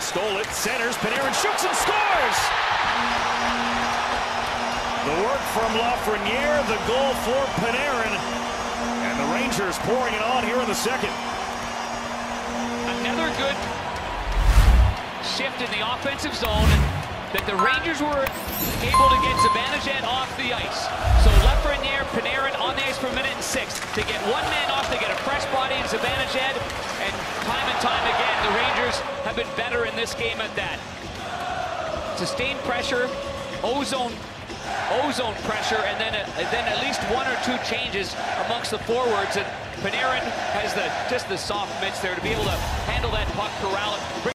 stole it, centers, Panarin shoots and scores! The work from Lafreniere, the goal for Panarin, and the Rangers pouring it on here in the second. Another good shift in the offensive zone that the Rangers were able to get Zibanejad off the ice. So Lafreniere, Panarin on the ice for a minute and 6. To get one man off, they get a fresh body in Zibanejad, and time again, the Rangers have been better in this game at that. Sustained pressure, ozone pressure, and then at least 1 or 2 changes amongst the forwards. And Panarin has just the soft mitts there to be able to handle that puck, corral it.